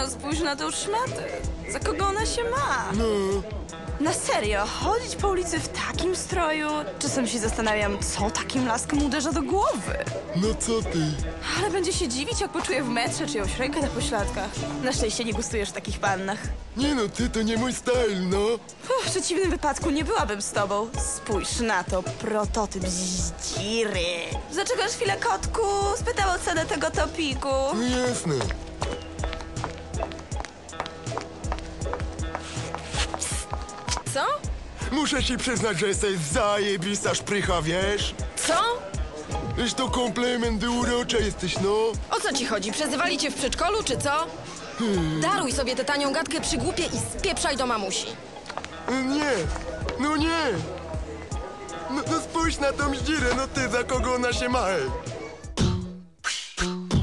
tylko spójrz na tą szmatę. Za kogo ona się ma? No, Na serio, chodzić po ulicy w takim stroju? Czasem się zastanawiam, co takim laskom uderza do głowy. no co ty? Ale będzie się dziwić, jak poczuje w metrze czyjąś rękę na pośladkach. Na szczęście nie gustujesz w takich pannach. Nie no, ty to nie mój style, no. W przeciwnym wypadku nie byłabym z tobą. Spójrz na to, prototyp zdziry. Zaczekasz chwilę, kotku? Spytał o cenę tego topiku. No jasne. Co? Muszę ci przyznać, że jesteś zajebista szprycha, wiesz? Co? Wiesz, to komplement, urocza jesteś, no. O co ci chodzi? Przezywali cię w przedszkolu, czy co? Daruj sobie tę tanią gadkę przy głupie i spieprzaj do mamusi. Nie, no nie. No spójrz na tą zdzirę, no ty, za kogo ona się ma, ej.